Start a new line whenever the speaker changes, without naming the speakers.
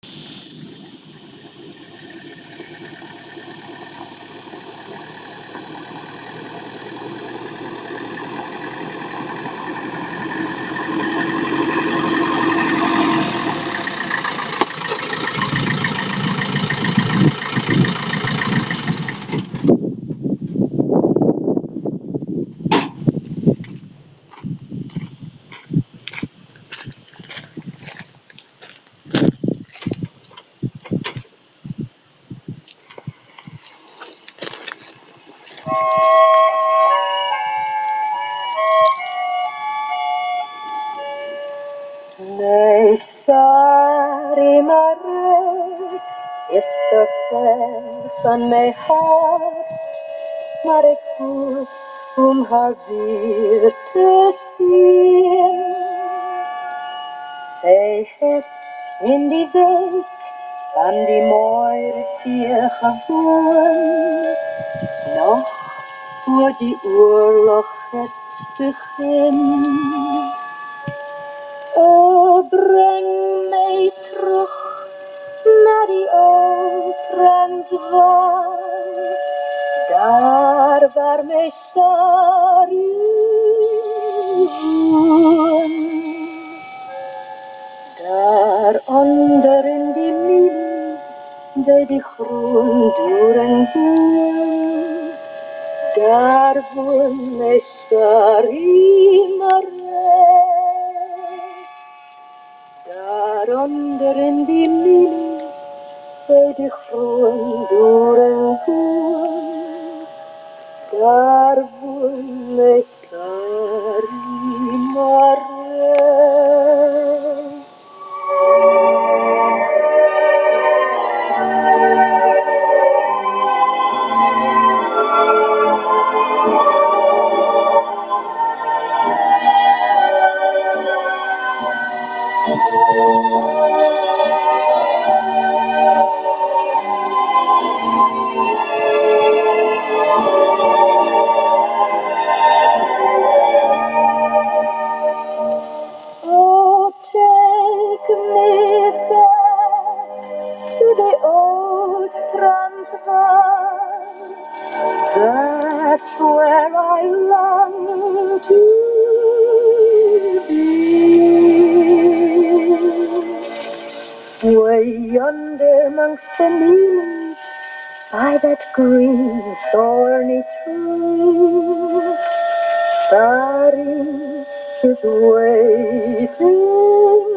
Nee, Sarie Marais is zo ver van mijn hart, maar ik hoop om haar weer te zien. Zij heeft in die week van die Mooirivier gewoon, nog voor die oorlog het begin. Oh, breng mij terug naar die oude Transvaal, daar waar mijn Sarie woon. Daar onder in die milie, bij die groendoren boom, daar woont mijn Sarie Marais. Daaronder in die milie, bij die groendoren boom, daar woont mijn Sarie Marais. Oh, take me back to the old Transvaal. That's where I long to be. Way yonder amongst the lilies, by that green thorny tree, Sarie is waiting